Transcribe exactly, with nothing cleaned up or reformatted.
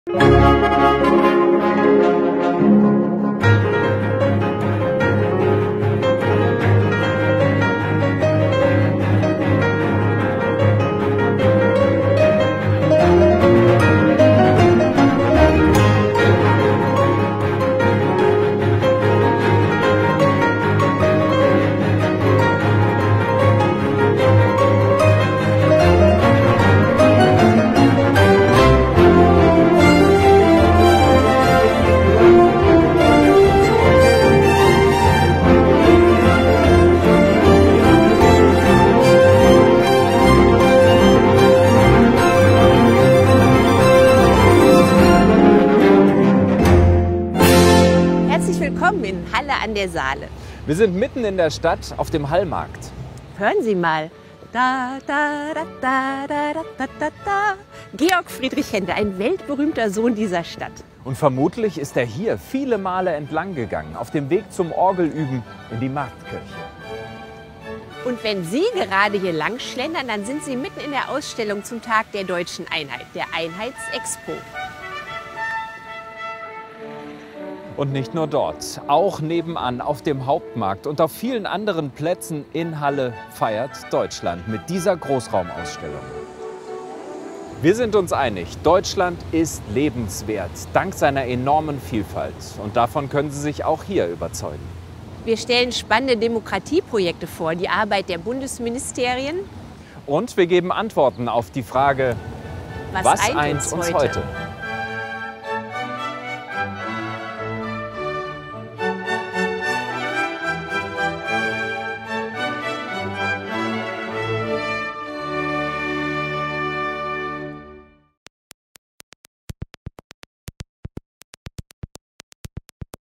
Willkommen in Halle an der Saale. Wir sind mitten in der Stadt auf dem Hallmarkt. Hören Sie mal. Da, da, da, da, da, da, da, da. Georg Friedrich Händel, ein weltberühmter Sohn dieser Stadt. Und vermutlich ist er hier viele Male entlang gegangen, auf dem Weg zum Orgelüben in die Marktkirche. Und wenn Sie gerade hier lang schlendern, dann sind Sie mitten in der Ausstellung zum Tag der Deutschen Einheit, der Einheitsexpo. Und nicht nur dort, auch nebenan auf dem Hauptmarkt und auf vielen anderen Plätzen in Halle feiert Deutschland mit dieser Großraumausstellung. Wir sind uns einig, Deutschland ist lebenswert, dank seiner enormen Vielfalt. Und davon können Sie sich auch hier überzeugen. Wir stellen spannende Demokratieprojekte vor, die Arbeit der Bundesministerien. Und wir geben Antworten auf die Frage, was, was eint eint uns uns heute? heute?